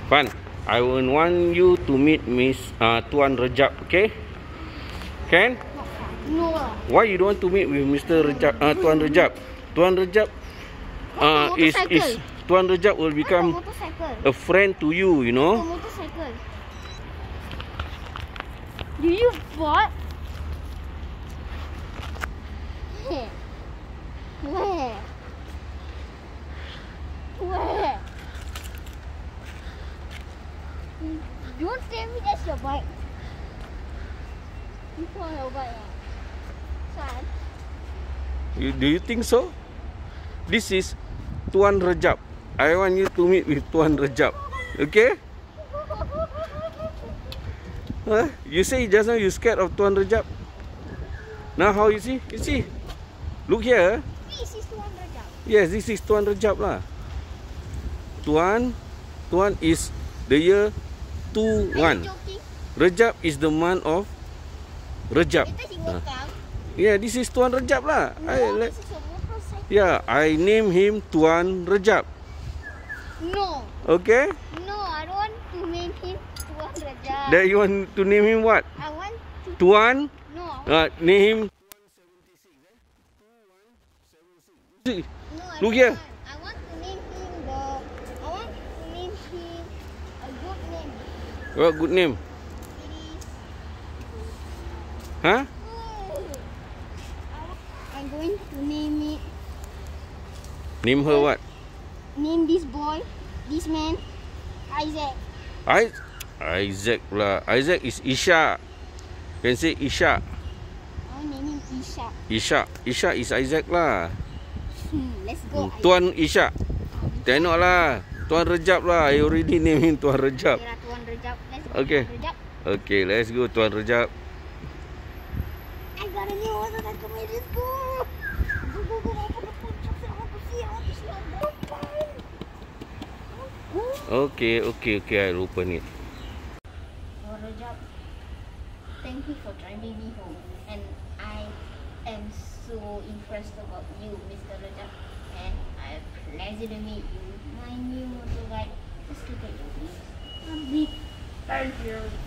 Fan, I will want you to meet Miss Tuan Rejab, okay? Can? No. Why you don't want to meet with Mr. Rejab, Tuan Rejab? Tuan Rejab is Tuan Rejab will become a friend to you, you know? Motorcycle. Do you what? Where? Where? Don't tell me that's your bike. You found your bike, son. Do you think so? This is Tuan Rejab. I want you to meet with Tuan Rejab, okay? Huh? You say just now you scared of Tuan Rejab. Now how you see? You see? Look here. This is Tuan Rejab. Yes, this is Tuan Rejab lah. Tuan is the year 21. Rejab is the month of Rejab. Yeah, this is Tuan Rejab lah. I name him Tuan Rejab. No. Okay? No, I don't want to name him Tuan Rejab. Then you want to name him what? I want to. Tuan? No. Name him. No, Look here. I want to name him a good name. What good name? It is. Huh? I'm going to name it. Name her what? Name this boy, this man, Isaac. Isaac lah. Isaac is Isha. Can say Isha. I will name him Isha. Isha is Isaac lah. Let's go. Tuan Isha. Tengok lah. Tuan Rejab lah. I already name him Tuan Rejab. Okay, Tuan Rejab. Let's go. Okay. Rejab. Okay, let's go Tuan Rejab. I got a new motorcycle. Let's go. Go. I want to see. Okay, I'll open it. Tuan Rejab, thank you for driving me home. And I am so impressed about you, Mr. Rejab. And I have pleasure to meet you. My new motorbike. Just look at your wheels. I'm big. Thank you.